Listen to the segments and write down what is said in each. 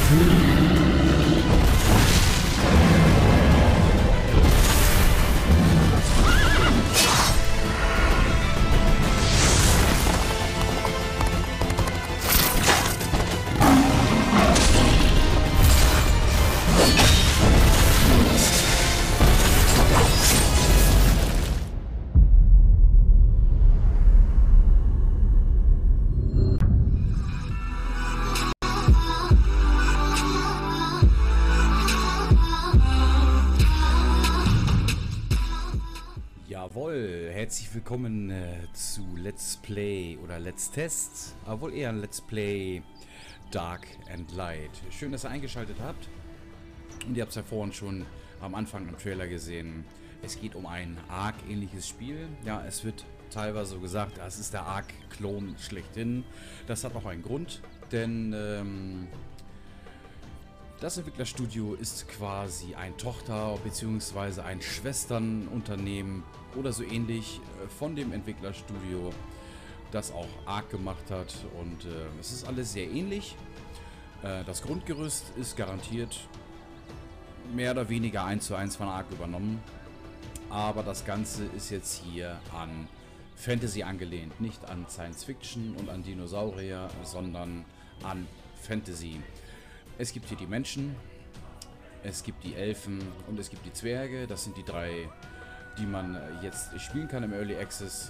Jawohl, herzlich willkommen zu Let's Play oder Let's Test, aber wohl eher ein Let's Play Dark and Light. Schön, dass ihr eingeschaltet habt. Und ihr habt es ja vorhin schon am Anfang im Trailer gesehen. Es geht um ein Ark-ähnliches Spiel. Ja, es wird teilweise so gesagt, das ist der Ark-Klon schlechthin. Das hat auch einen Grund, denn das Entwicklerstudio ist quasi ein Tochter- bzw. ein Schwesternunternehmen oder so ähnlich von dem Entwicklerstudio, das auch Ark gemacht hat. Und es ist alles sehr ähnlich. Das Grundgerüst ist garantiert mehr oder weniger 1:1 von Ark übernommen. Aber das Ganze ist jetzt hier an Fantasy angelehnt. Nicht an Science Fiction und an Dinosaurier, sondern an Fantasy. Es gibt hier die Menschen, es gibt die Elfen und es gibt die Zwerge. Das sind die drei, die man jetzt spielen kann im Early Access.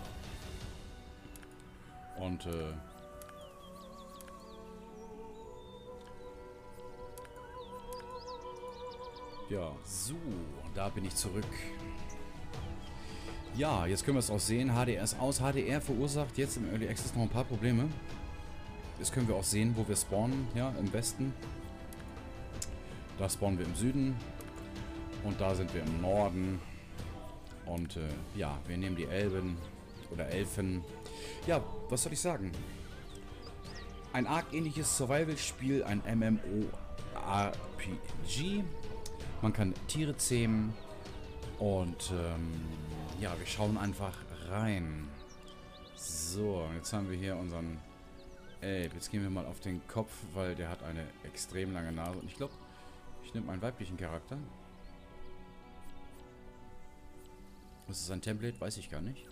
Und ja, so, da bin ich zurück. Ja, jetzt können wir es auch sehen. HDR ist aus. HDR verursacht jetzt im Early Access noch ein paar Probleme. Das können wir auch sehen, wo wir spawnen, ja, im Westen. Da spawnen wir im Süden. Und da sind wir im Norden. Und ja, wir nehmen die Elben oder Elfen. Ja, was soll ich sagen? Ein Ark-ähnliches Survival-Spiel, ein MMORPG. Man kann Tiere zähmen. Und ja, wir schauen einfach rein. So, jetzt haben wir hier unseren Elb. Jetzt gehen wir mal auf den Kopf, weil der hat eine extrem lange Nase. Und ich glaube, ich nehme einen weiblichen Charakter. Das ist ein Template, weiß ich gar nicht.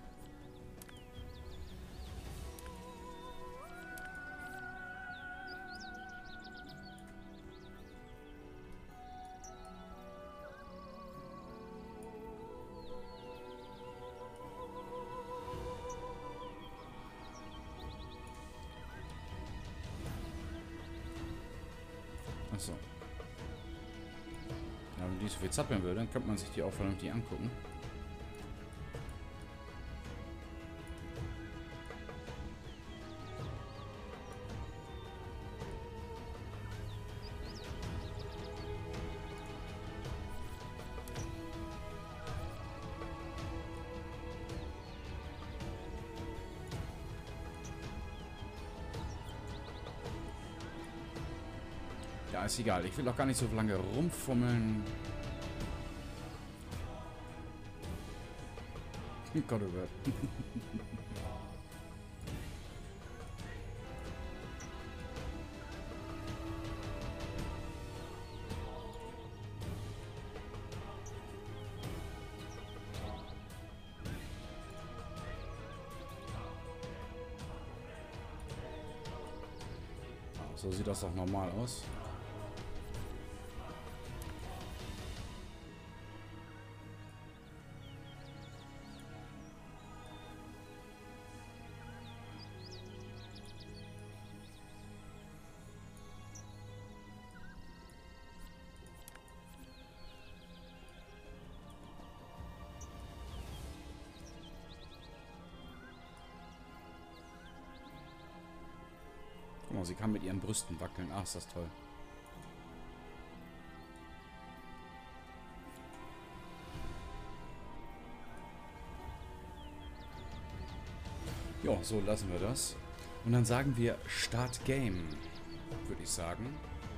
Achso. Ja, wenn die so viel zappeln würde, dann könnte man sich die auch vernünftig angucken. Ja, ist egal. Ich will auch gar nicht so lange rumfummeln. Gott, oh Gott. So sieht das doch normal aus. Guck mal, sie kann mit ihren Brüsten wackeln. Ach, ist das toll. Ja, so lassen wir das. Und dann sagen wir Start Game, würde ich sagen.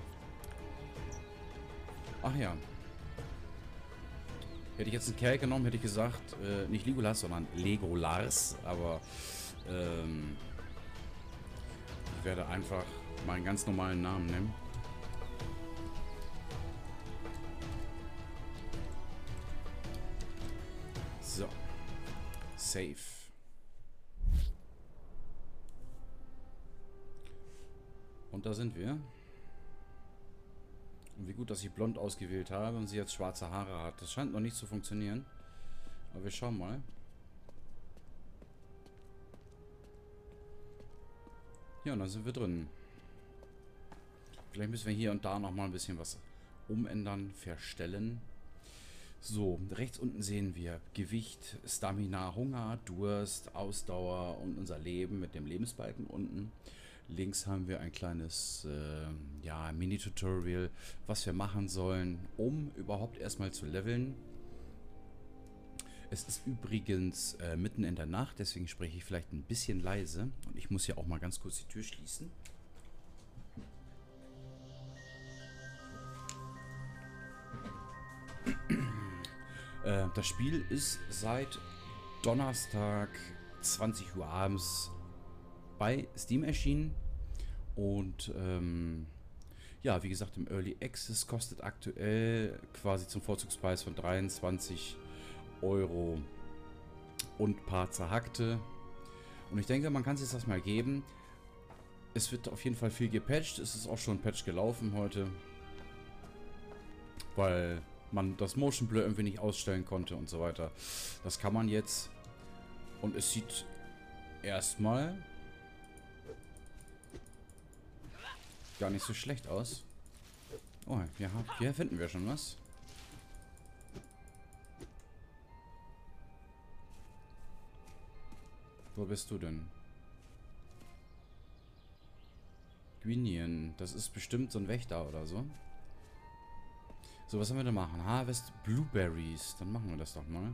Ach ja. Hätte ich jetzt einen Kerl genommen, hätte ich gesagt, nicht Legolas, sondern Legolars. Aber ich werde einfach meinen ganz normalen Namen nehmen. Save. Und da sind wir. Und wie gut, dass ich blond ausgewählt habe und sie jetzt schwarze Haare hat. Das scheint noch nicht zu funktionieren. Aber wir schauen mal. Ja, und dann sind wir drin. Vielleicht müssen wir hier und da nochmal ein bisschen was umändern, verstellen. So, rechts unten sehen wir Gewicht, Stamina, Hunger, Durst, Ausdauer und unser Leben mit dem Lebensbalken unten. Links haben wir ein kleines ja, Mini-Tutorial, was wir machen sollen, um überhaupt erstmal zu leveln. Es ist übrigens mitten in der Nacht, deswegen spreche ich vielleicht ein bisschen leise. Und ich muss hier auch mal ganz kurz die Tür schließen. Das Spiel ist seit Donnerstag 20 Uhr abends bei Steam erschienen. Und ja, wie gesagt, im Early Access kostet aktuell quasi zum Vorzugspreis von 23 Euro und paar zerhackte. Und ich denke, man kann sich das mal geben. Es wird auf jeden Fall viel gepatcht. Es ist auch schon ein Patch gelaufen heute. Weil man das Motion Blur irgendwie nicht ausstellen konnte und so weiter. Das kann man jetzt. Und es sieht erstmal gar nicht so schlecht aus. Oh, ja, hier finden wir schon was. Wo bist du denn? Gwynien. Das ist bestimmt so ein Wächter oder so. So, was sollen wir da machen? Harvest Blueberries. Dann machen wir das doch mal.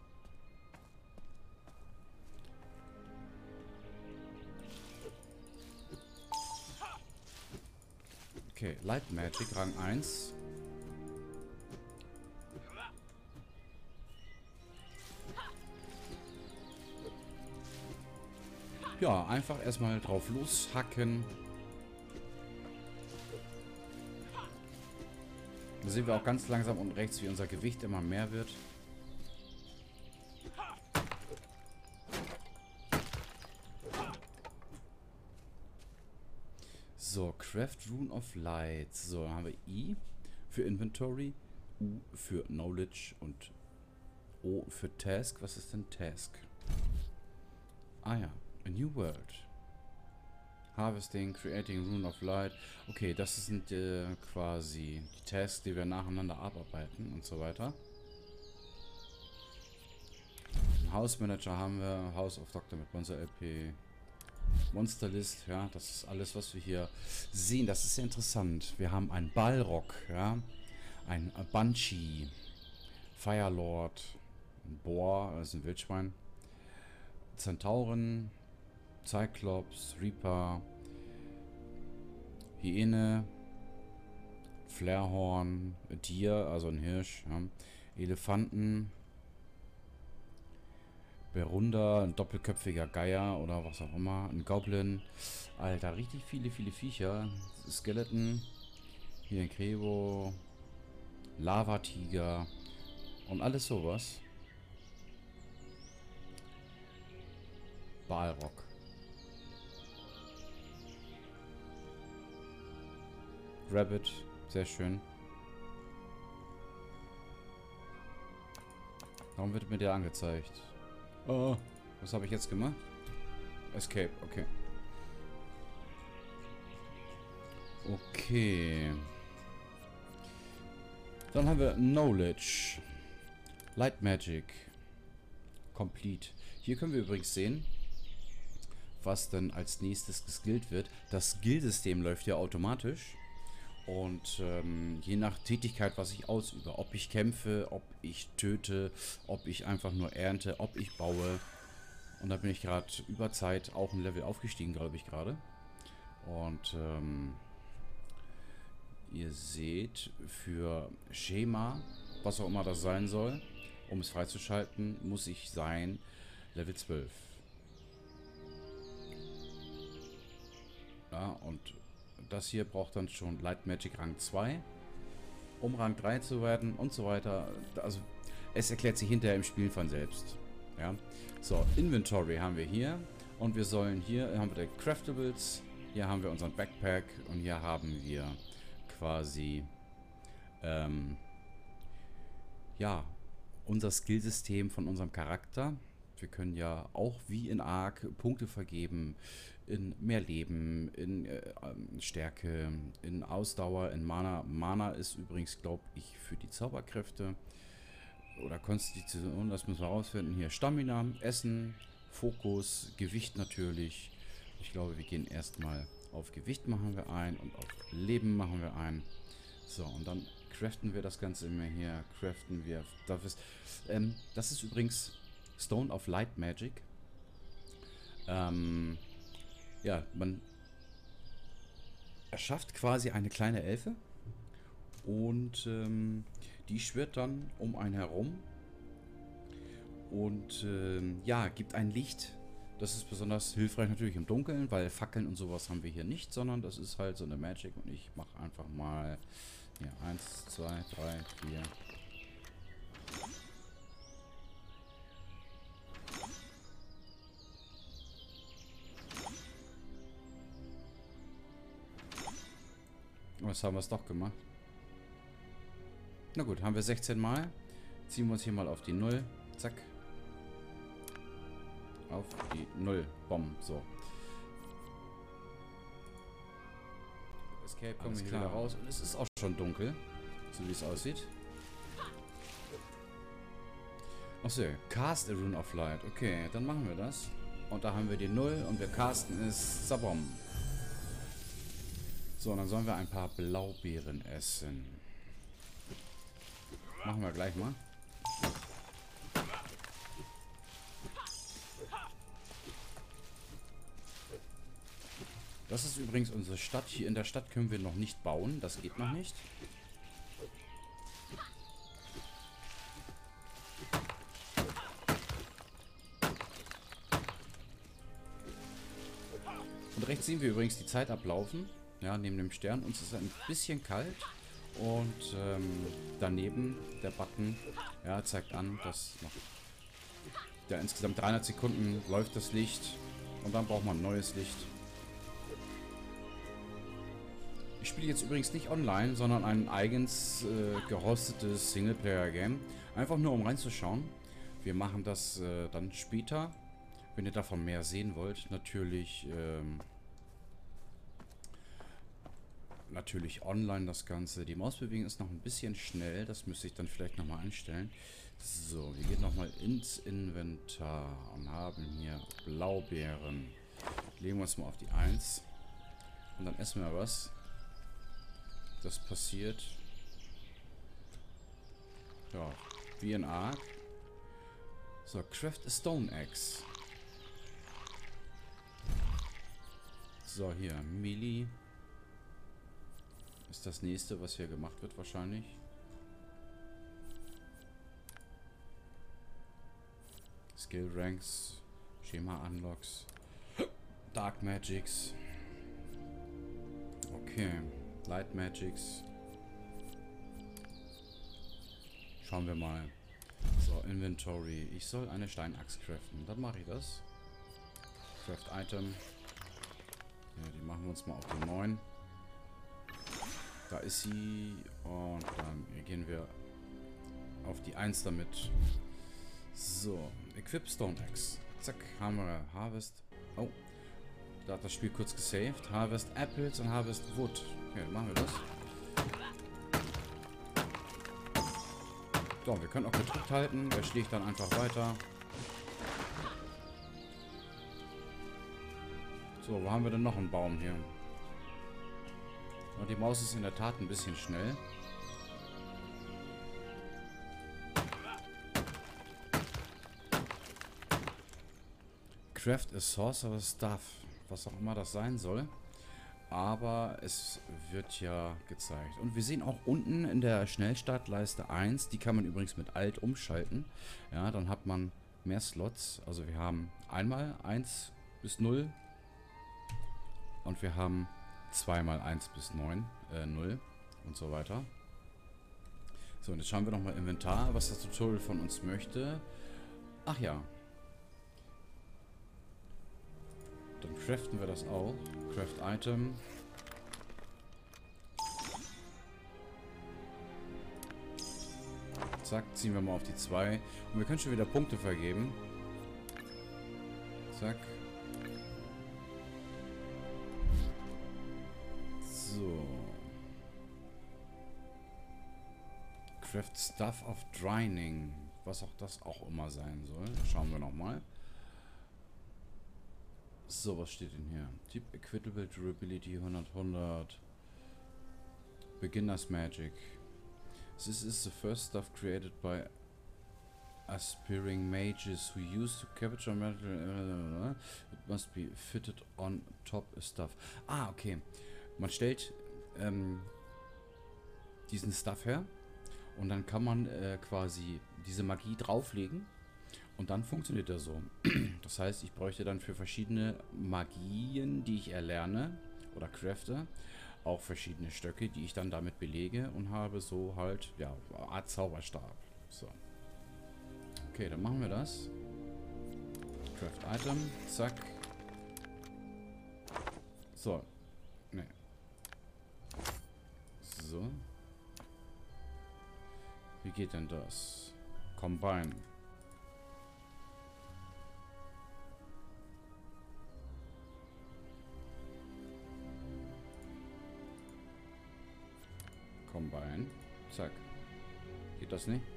Okay, Light Magic, Rang 1. Ja, einfach erstmal drauf loshacken. Da sehen wir auch ganz langsam unten rechts, wie unser Gewicht immer mehr wird. So, Craft Rune of Light. So, dann haben wir I für Inventory, U für Knowledge und O für Task. Was ist denn Task? Ah ja, A New World. Harvesting, Creating Rune of Light. Okay, das sind quasi die Tasks, die wir nacheinander abarbeiten und so weiter. Einen House Manager haben wir, House of Doctor mit Monster LP. Monster List, ja, das ist alles, was wir hier sehen. Das ist sehr interessant. Wir haben einen Balrog, ja, ein Banshee, Firelord, ein Boar, also ein Wildschwein, Zentauren, Cyclops, Reaper, Hyäne, Flarehorn, Deer, also ein Hirsch, ja, Elefanten, Berunda, ein doppelköpfiger Geier oder was auch immer, ein Goblin. Alter, richtig viele Viecher. Skeleton, hier ein Krebo, Lavatiger und alles sowas. Balrog. Rabbit, sehr schön. Warum wird mir der angezeigt? Oh, was habe ich jetzt gemacht? Escape, okay. Okay. Dann haben wir Knowledge. Light Magic. Complete. Hier können wir übrigens sehen, was dann als nächstes geskillt wird. Das Skill-System läuft ja automatisch. Und je nach Tätigkeit, was ich ausübe, ob ich kämpfe, ob ich töte, ob ich einfach nur ernte, ob ich baue. Und da bin ich gerade über Zeit auch ein Level aufgestiegen, glaube ich gerade. Und ihr seht, für Schema, was auch immer das sein soll, um es freizuschalten, muss ich sein Level 12. Ja, und das hier braucht dann schon Light Magic Rang 2, um Rang 3 zu werden und so weiter. Also es erklärt sich hinterher im Spiel von selbst. Ja. So, Inventory haben wir hier. Und wir sollen hier, haben wir die Craftables. Hier haben wir unseren Backpack. Und hier haben wir quasi, ja, unser Skillsystem von unserem Charakter. Wir können ja auch wie in Ark Punkte vergeben in mehr Leben, in Stärke, in Ausdauer, in Mana. Mana ist übrigens, glaube ich, für die Zauberkräfte oder Konstitution, das müssen wir rausfinden. Hier Stamina, Essen, Fokus, Gewicht natürlich. Ich glaube, wir gehen erstmal auf Gewicht machen wir ein und auf Leben machen wir ein. So, und dann craften wir das Ganze immer hier. Craften wir. Das ist übrigens Stone of Light Magic. Ja, man erschafft quasi eine kleine Elfe. Und die schwirrt dann um einen herum. Und ja, gibt ein Licht. Das ist besonders hilfreich natürlich im Dunkeln, weil Fackeln und sowas haben wir hier nicht, sondern das ist halt so eine Magic. Und ich mache einfach mal hier 1, 2, 3, 4. Was haben wir es doch gemacht? Na gut, haben wir 16 Mal. Ziehen wir uns hier mal auf die 0. Zack. Auf die 0. Bomb. So. Escape kommen wir hier wieder raus. Und es ist auch schon dunkel. So wie es aussieht. Achso, cast a Rune of Light. Okay, dann machen wir das. Und da haben wir die 0 und wir casten es. Zabom. So, dann sollen wir ein paar Blaubeeren essen. Machen wir gleich mal. Das ist übrigens unsere Stadt. Hier in der Stadt können wir noch nicht bauen. Das geht noch nicht. Und rechts sehen wir übrigens die Zeit ablaufen. Ja, neben dem Stern. Uns ist ein bisschen kalt. Und daneben der Button, ja, zeigt an, dass noch ja, insgesamt 300 Sekunden läuft das Licht. Und dann braucht man ein neues Licht. Ich spiele jetzt übrigens nicht online, sondern ein eigens gehostetes Singleplayer-Game. Einfach nur, um reinzuschauen. Wir machen das dann später. Wenn ihr davon mehr sehen wollt, natürlich online das Ganze. Die Mausbewegung ist noch ein bisschen schnell. Das müsste ich dann vielleicht nochmal einstellen. So, wir gehen nochmal ins Inventar und haben hier Blaubeeren. Legen wir uns mal auf die 1. Und dann essen wir was. Das passiert. Ja, wie in Ark. So, craft a Stone Axe. So, hier, Melee. Ist das nächste, was hier gemacht wird wahrscheinlich. Skill Ranks, Schema Unlocks, Dark Magics. Okay, Light Magics. Schauen wir mal. So, Inventory. Ich soll eine Steinachs craften. Dann mache ich das. Craft Item. Ja, die machen wir uns mal auf die 9. Da ist sie. Und dann gehen wir auf die 1 damit. So, Equip Stone Axe. Zack, haben wir Harvest. Oh, da hat das Spiel kurz gesaved. Harvest Apples und Harvest Wood. Okay, dann machen wir das. So, wir können auch gedrückt halten. Der schlägt dann einfach weiter. So, wo haben wir denn noch einen Baum hier? Und die Maus ist in der Tat ein bisschen schnell. Craft a Sorcerer's Stuff. Was auch immer das sein soll. Aber es wird ja gezeigt. Und wir sehen auch unten in der Schnellstartleiste 1. Die kann man übrigens mit Alt umschalten. Ja, dann hat man mehr Slots. Also wir haben einmal 1 bis 0. Und wir haben zweimal 1 bis 9, 0 und so weiter. So, und jetzt schauen wir nochmal Inventar, was das Tutorial von uns möchte. Ach ja, Dann craften wir das auch. Craft Item. Zack, ziehen wir mal auf die 2. Und wir können schon wieder Punkte vergeben. Zack. So. Craft Stuff of Drying. Was auch das auch immer sein soll. Schauen wir nochmal. So, was steht denn hier? Typ Equitable Durability 100. Beginner's Magic. This is the first stuff created by aspiring mages who use to capture metal. It must be fitted on top stuff. Ah, okay. Man stellt diesen Stuff her und dann kann man quasi diese Magie drauflegen und dann funktioniert er so. Das heißt, ich bräuchte dann für verschiedene Magien, die ich erlerne oder crafte, auch verschiedene Stöcke, die ich dann damit belege und habe so halt, ja, eine Art Zauberstab. So. Okay, dann machen wir das. Craft Item, zack. So. Ne. So. Wie geht denn das? Combine. Combine. Zack. Geht das nicht?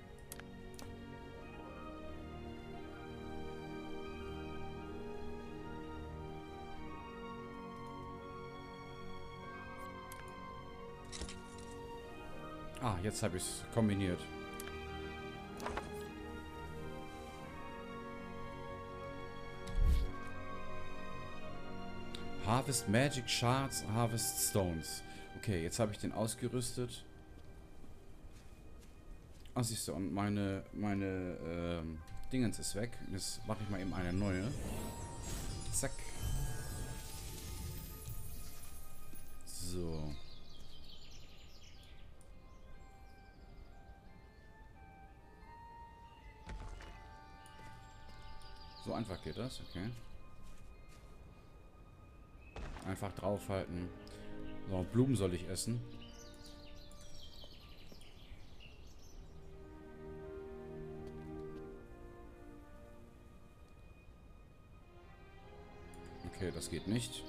Ah, jetzt habe ich es kombiniert. Harvest Magic Shards, Harvest Stones. Okay, jetzt habe ich den ausgerüstet. Ah, siehst du, und meine Dingens ist weg. Jetzt mache ich mal eben eine neue. Zack. So. So einfach geht das, okay. Einfach draufhalten. So, Blumen soll ich essen. Okay, das geht nicht.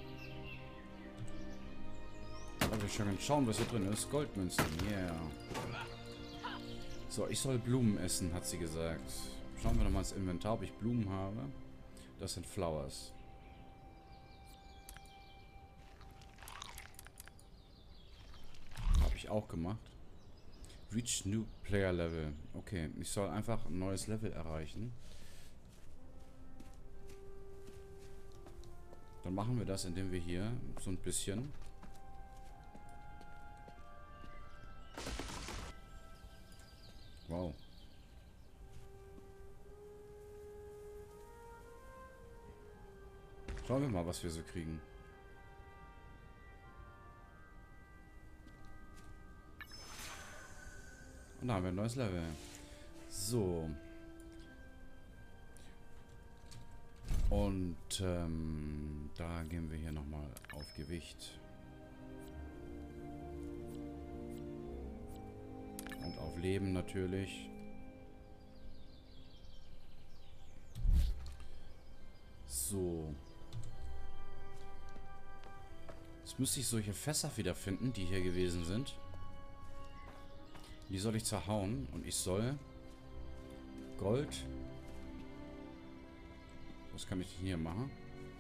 Aber wir können schauen, was hier drin ist. Goldmünzen, yeah. So, ich soll Blumen essen, hat sie gesagt. Schauen wir nochmal ins Inventar, ob ich Blumen habe. Das sind Flowers. Habe ich auch gemacht. Reach New Player Level. Okay, ich soll einfach ein neues Level erreichen. Dann machen wir das, indem wir hier so ein bisschen... Wow. Schauen wir mal, was wir so kriegen. Und da haben wir ein neues Level. So. Und da gehen wir hier nochmal auf Gewicht. Und auf Leben natürlich. So. Jetzt müsste ich solche Fässer wiederfinden, die hier gewesen sind. Die soll ich zerhauen. Und ich soll Gold. Was kann ich hier machen?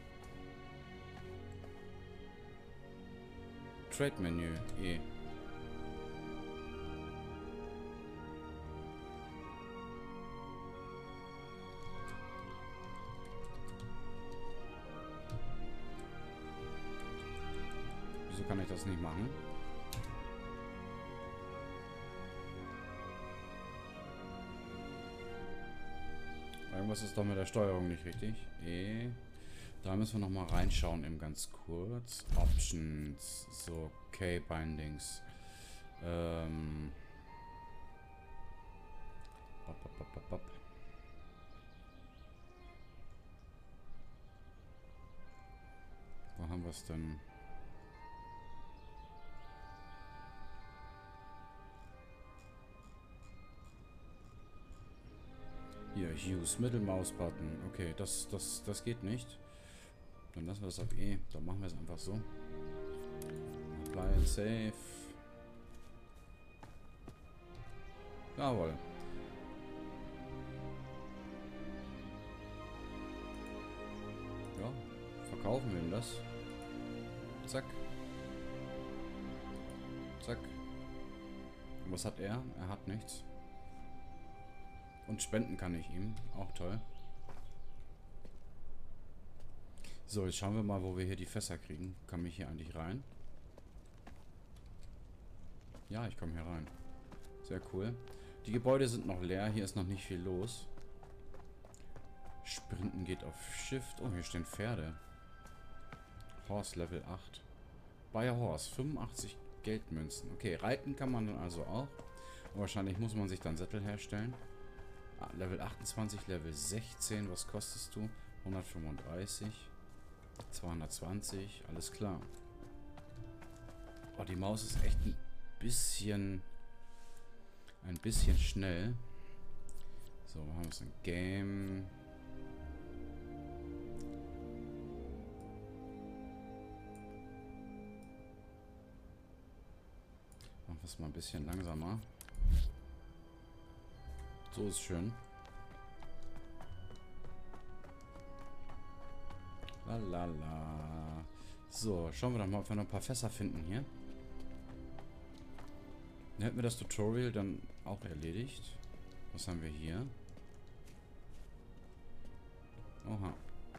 Trade Menü. E. Wieso kann ich das nicht machen? Irgendwas ist doch mit der Steuerung nicht richtig. Da müssen wir noch mal reinschauen, eben ganz kurz. Options. So, K-Bindings. Wo haben wir es denn? Hier, Use, Mittelmaus-Button. Okay, das geht nicht. Dann lassen wir das auf E. Dann machen wir es einfach so. Apply and Save. Jawohl. Ja, verkaufen wir ihm das. Zack. Zack. Und was hat er? Er hat nichts. Und spenden kann ich ihm. Auch toll. So, jetzt schauen wir mal, wo wir hier die Fässer kriegen. Komme ich hier eigentlich rein? Ja, ich komme hier rein. Sehr cool. Die Gebäude sind noch leer. Hier ist noch nicht viel los. Sprinten geht auf Shift. Oh, hier stehen Pferde. Horse Level 8. Buy a Horse. 85 Geldmünzen. Okay, reiten kann man dann also auch. Und wahrscheinlich muss man sich dann Sättel herstellen. Ah, Level 28, Level 16. Was kostest du? 135. 220. Alles klar. Oh, die Maus ist echt ein bisschen schnell. So, wir haben jetzt ein Game. Machen wir es mal ein bisschen langsamer. So ist schön. Lalala. So, schauen wir doch mal, ob wir noch ein paar Fässer finden hier. Dann hätten wir das Tutorial dann auch erledigt. Was haben wir hier? Oha.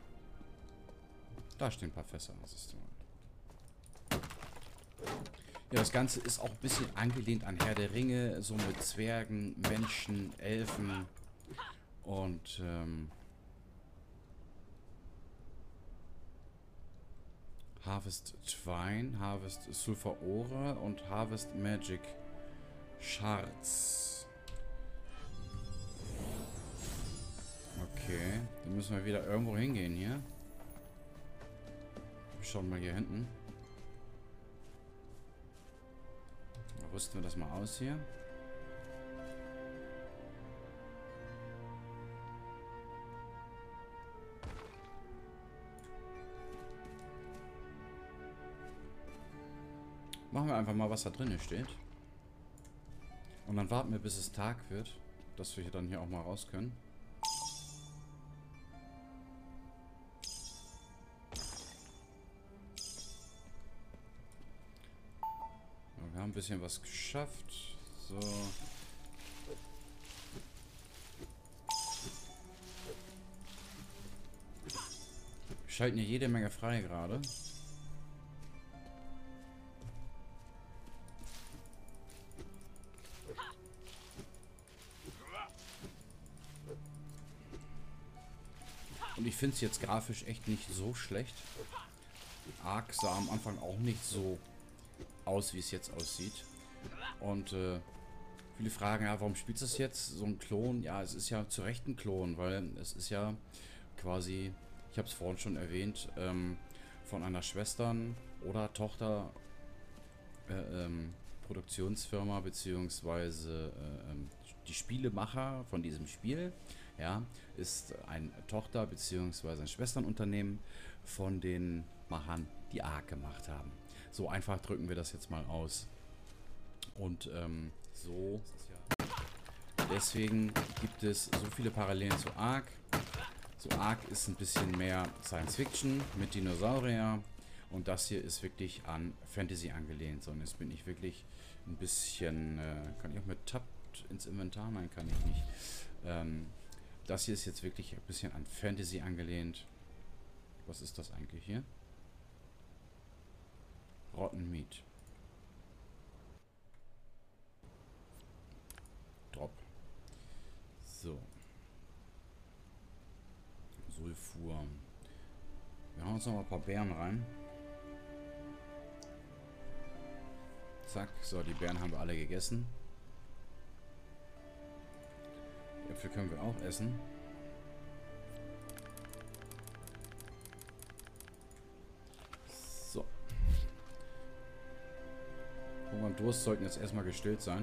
Da stehen ein paar Fässer. Das ist ja, das Ganze ist auch ein bisschen angelehnt an Herr der Ringe. So mit Zwergen, Menschen, Elfen. Und Harvest Twine, Harvest Sulfur Ore und Harvest Magic Shards. Okay, dann müssen wir wieder irgendwo hingehen hier. Schauen wir mal hier hinten. Dann rüsten wir das mal aus hier. Machen wir einfach mal, was da drin steht. Und dann warten wir, bis es Tag wird, dass wir dann hier auch mal raus können. Ja, wir haben ein bisschen was geschafft. So. Wir schalten hier jede Menge frei gerade. Und ich finde es jetzt grafisch echt nicht so schlecht. Ark sah am Anfang auch nicht so aus, wie es jetzt aussieht. Und viele fragen, ja, warum spielst du das jetzt? So ein Klon? Ja, es ist ja zu Recht ein Klon, weil es ist ja quasi, ich habe es vorhin schon erwähnt, von einer Schwestern- oder Tochter Produktionsfirma, beziehungsweise die Spielemacher von diesem Spiel, ja, ist ein Tochter- beziehungsweise ein Schwesternunternehmen von den Machern, die Ark gemacht haben. So einfach drücken wir das jetzt mal aus. Und so. Deswegen gibt es so viele Parallelen zu Ark. So Ark ist ein bisschen mehr Science Fiction mit Dinosaurier. Und das hier ist wirklich an Fantasy angelehnt. So, und jetzt bin ich wirklich ein bisschen... kann ich auch mit Tab ins Inventar? Nein, kann ich nicht. Das hier ist jetzt wirklich ein bisschen an Fantasy angelehnt. Was ist das eigentlich hier? Rotten Meat. Drop. So. Sulfur. Wir hauen uns noch mal ein paar Beeren rein. Zack. So, die Beeren haben wir alle gegessen. Die Äpfel können wir auch essen. und Durst sollten jetzt erstmal gestillt sein.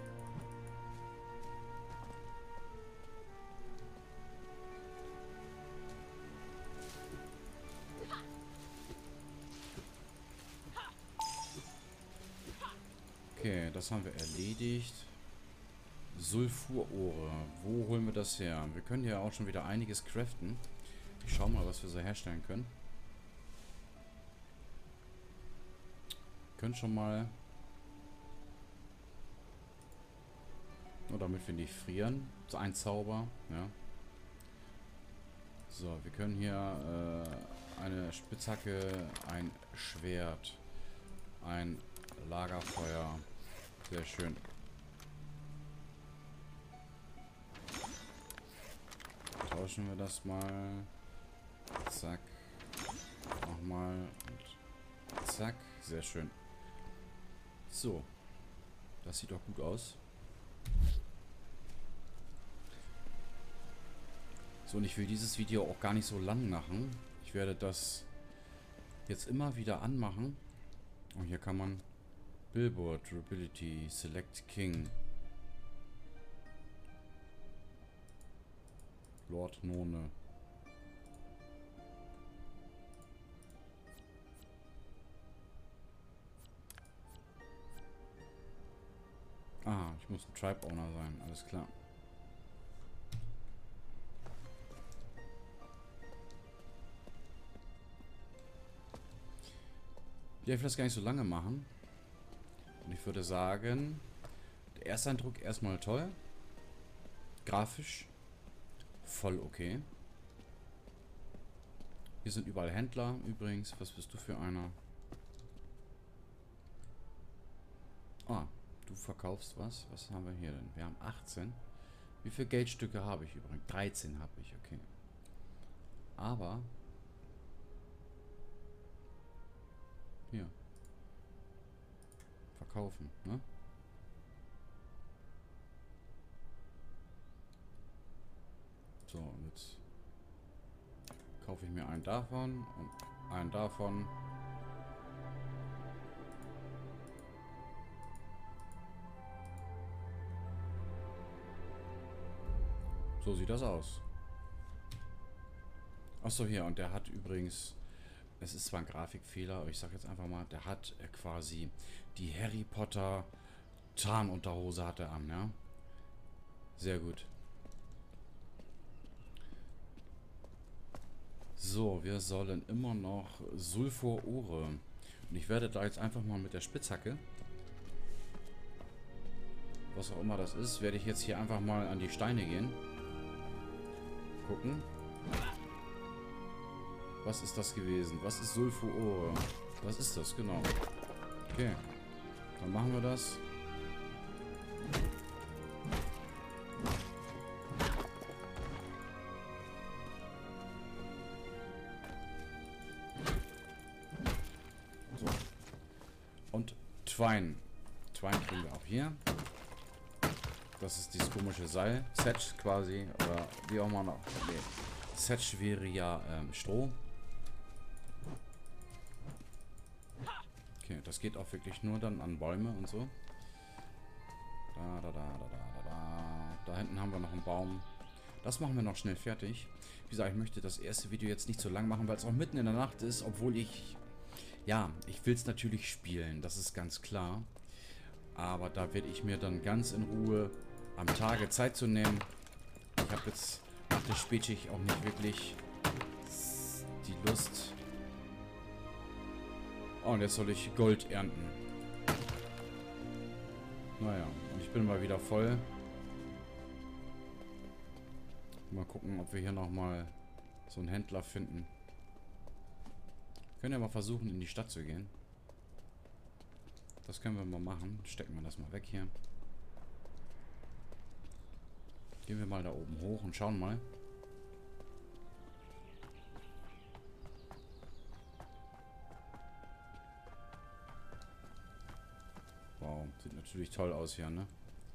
Okay, das haben wir erledigt. Sulfurohre. Wo holen wir das her? Wir können ja auch schon wieder einiges craften. Ich schau mal, was wir so herstellen können. Wir können schon mal... Nur damit wir nicht frieren. So ein Zauber, ja. So, wir können hier eine Spitzhacke, ein Schwert, ein Lagerfeuer. Sehr schön. Tauschen wir das mal. Zack. Nochmal. Und zack. Sehr schön. So. Das sieht doch gut aus. So, und ich will dieses Video auch gar nicht so lang machen. Ich werde das jetzt immer wieder anmachen. Und hier kann man Billboard, Durability, Select King. Lord None. Ah, ich muss ein Tribe Owner sein, alles klar. Ich will das gar nicht so lange machen. Und ich würde sagen, der erste Eindruck erstmal toll. Grafisch voll okay. Hier sind überall Händler übrigens. Was bist du für einer? Ah, du verkaufst was? Was haben wir hier denn? Wir haben 18. Wie viele Geldstücke habe ich übrigens? 13 habe ich, okay. Aber... Hier. Verkaufen, ne? So, und jetzt kaufe ich mir einen davon und einen davon. So sieht das aus. Achso, hier, und der hat übrigens... Es ist zwar ein Grafikfehler, aber ich sag jetzt einfach mal, der hat quasi die Harry Potter Tarnunterhose hat er an, ja? Sehr gut. So, wir sollen immer noch Sulfurohre. Und ich werde da jetzt einfach mal mit der Spitzhacke, was auch immer das ist, werde ich jetzt hier einfach mal an die Steine gehen. Gucken. Was ist das gewesen? Was ist Sulfurohre? Was ist das? Genau. Okay. Dann machen wir das. So. Und Twine. Twine kriegen wir auch hier. Das ist dieses komische Seil. Setch quasi. Oder wie auch immer noch. Nee. Setch wäre ja Stroh. Okay, das geht auch wirklich nur dann an Bäume und so. Da hinten haben wir noch einen Baum. Das machen wir noch schnell fertig. Wie gesagt, ich möchte das erste Video jetzt nicht so lang machen, weil es auch mitten in der Nacht ist, obwohl ich... Ja, ich will es natürlich spielen, das ist ganz klar. Aber da werde ich mir dann ganz in Ruhe am Tage Zeit zu nehmen. Ich habe jetzt nach der Spätschicht auch nicht wirklich die Lust... Oh, und jetzt soll ich Gold ernten. Naja, und ich bin mal wieder voll. Mal gucken, ob wir hier nochmal so einen Händler finden. Wir können ja mal versuchen, in die Stadt zu gehen. Das können wir mal machen. Stecken wir das mal weg hier. Gehen wir mal da oben hoch und schauen mal. Wow, sieht natürlich toll aus hier, ne?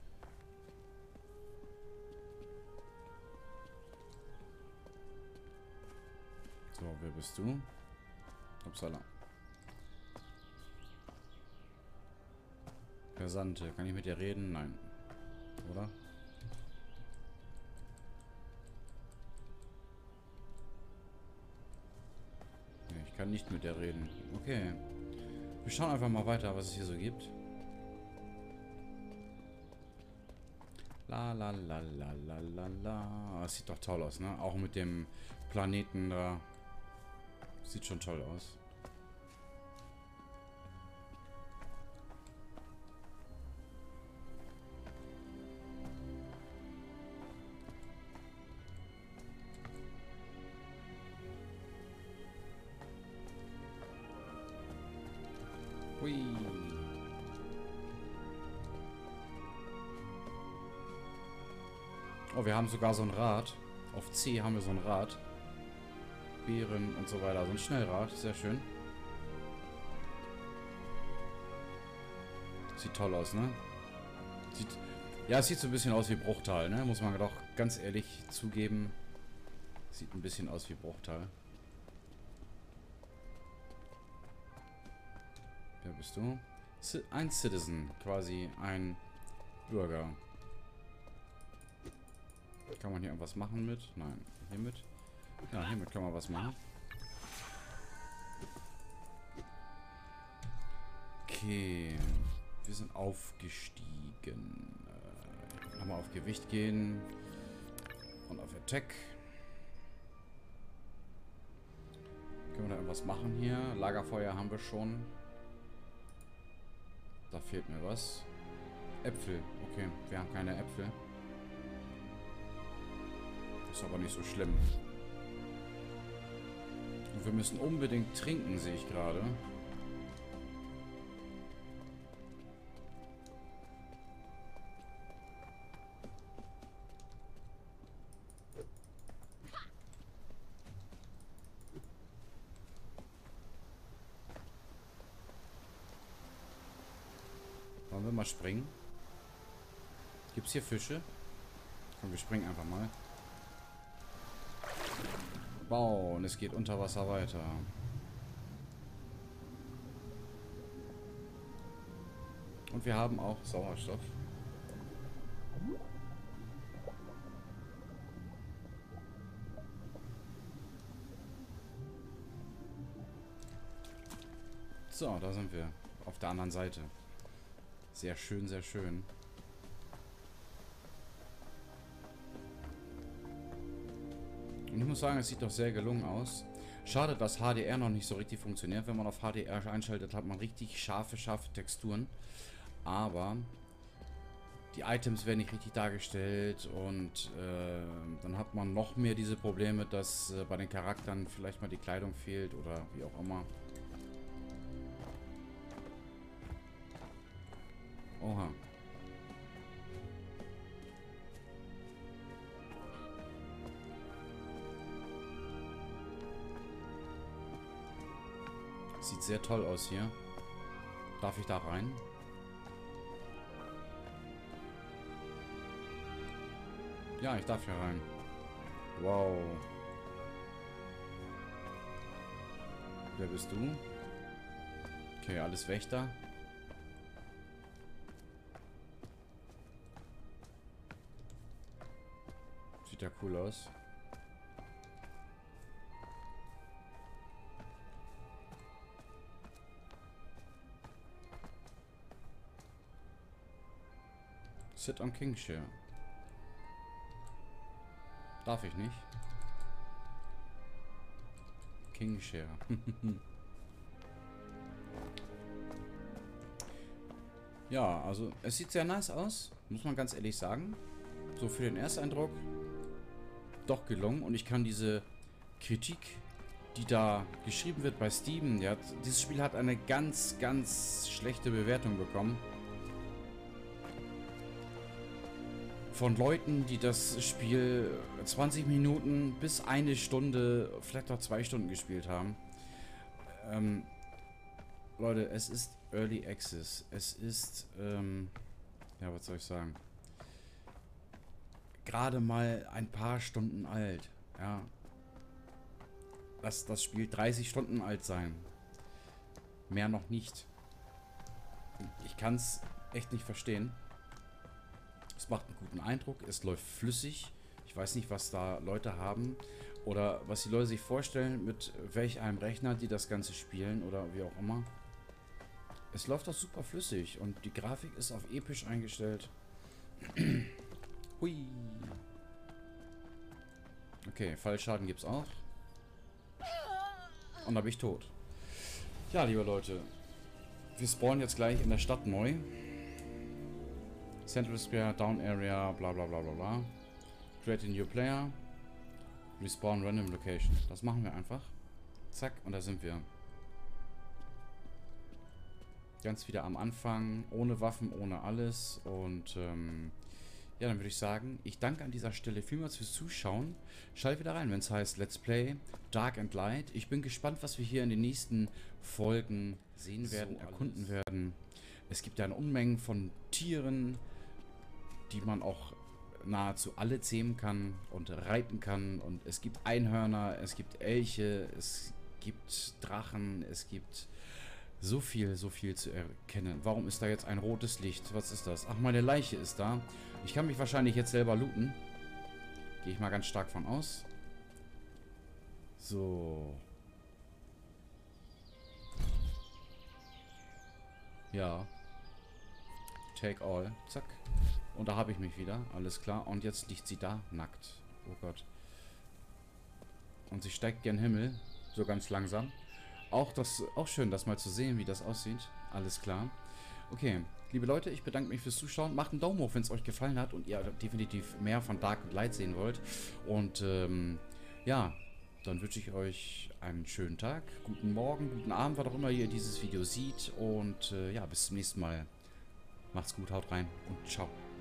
So, wer bist du? Upsala. Versandte. Kann ich mit dir reden? Nein. Oder? Nee, ich kann nicht mit dir reden. Okay. Wir schauen einfach mal weiter, was es hier so gibt. La la la la la la la. Das sieht doch toll aus, ne? Auch mit dem Planeten da. Sieht schon toll aus. Hui. Oh, wir haben sogar so ein Rad. Auf C haben wir so ein Rad. Beeren und so weiter. So ein Schnellrad. Sehr schön. Sieht toll aus, ne? Ja, es sieht so ein bisschen aus wie Bruchtal, ne? Muss man doch ganz ehrlich zugeben. Sieht ein bisschen aus wie Bruchtal. Wer bist du? Ein Citizen. Quasi ein Bürger. Kann man hier irgendwas machen mit? Nein. Hiermit? Ja, hiermit kann man was machen. Okay. Wir sind aufgestiegen. Nochmal auf Gewicht gehen. Und auf Attack. Können wir da irgendwas machen hier? Lagerfeuer haben wir schon. Da fehlt mir was. Äpfel. Okay, wir haben keine Äpfel. Ist aber nicht so schlimm. Und wir müssen unbedingt trinken, sehe ich gerade. Wollen wir mal springen? Gibt es hier Fische? Komm, wir springen einfach mal. Wow, und es geht unter Wasser weiter. Und wir haben auch Sauerstoff. So, da sind wir. Auf der anderen Seite. Sehr schön, sehr schön. Und ich muss sagen, es sieht doch sehr gelungen aus. Schade, dass HDR noch nicht so richtig funktioniert. Wenn man auf HDR einschaltet, hat man richtig scharfe Texturen. Aber die Items werden nicht richtig dargestellt und dann hat man noch mehr diese Probleme, dass bei den Charakteren vielleicht mal die Kleidung fehlt oder wie auch immer. Oha. Sieht sehr toll aus hier. Darf ich da rein? Ja, ich darf hier rein. Wow. Wer bist du? Okay, alles Wächter. Sieht ja cool aus. Sit on King Chair. Darf ich nicht. King Chair. Ja, also es sieht sehr nice aus, muss man ganz ehrlich sagen. So für den Ersteindruck doch gelungen. Und ich kann diese Kritik, die da geschrieben wird bei Steam, ja, dieses Spiel hat eine ganz, ganz schlechte Bewertung bekommen. Von Leuten, die das Spiel 20 Minuten bis eine Stunde, vielleicht auch 2 Stunden gespielt haben. Leute, es ist Early Access. Es ist, ja, was soll ich sagen? Gerade mal ein paar Stunden alt. Ja. Lass das Spiel 30 Stunden alt sein. Mehr noch nicht. Ich kann es echt nicht verstehen. Es macht einen guten Eindruck, es läuft flüssig. Ich weiß nicht, was da Leute haben oder was die Leute sich vorstellen, mit welch einem Rechner die das Ganze spielen oder wie auch immer. Es läuft doch super flüssig und die Grafik ist auf episch eingestellt. Hui. Okay, Fallschaden gibt's auch. Und da bin ich tot. Ja, liebe Leute. Wir spawnen jetzt gleich in der Stadt neu. Central Square, Down Area, bla bla bla bla bla. Create a new player. Respawn random location. Das machen wir einfach. Zack, und da sind wir. Ganz wieder am Anfang, ohne Waffen, ohne alles. Und ja, dann würde ich sagen, ich danke an dieser Stelle vielmals fürs Zuschauen. Schalt wieder rein, wenn es heißt Let's Play Dark and Light. Ich bin gespannt, was wir hier in den nächsten Folgen sehen werden, erkunden werden. Es gibt ja eine Unmenge von Tieren, die man auch nahezu alle zähmen kann und reiten kann. Und es gibt Einhörner, es gibt Elche, es gibt Drachen, es gibt so viel zu erkennen. Warum ist da jetzt ein rotes Licht? Was ist das? Ach, meine Leiche ist da. Ich kann mich wahrscheinlich jetzt selber looten. Gehe ich mal ganz stark von aus. So. Ja. Take all. Zack. Und da habe ich mich wieder. Alles klar. Und jetzt liegt sie da. Nackt. Oh Gott. Und sie steigt gen Himmel. So ganz langsam. Auch schön, das mal zu sehen, wie das aussieht. Alles klar. Okay, liebe Leute, ich bedanke mich fürs Zuschauen. Macht einen Daumen hoch, wenn es euch gefallen hat und ihr definitiv mehr von Dark and Light sehen wollt. Und ja, dann wünsche ich euch einen schönen Tag, guten Morgen, guten Abend, was auch immer ihr dieses Video seht. Und ja, bis zum nächsten Mal. Macht's gut, haut rein und ciao.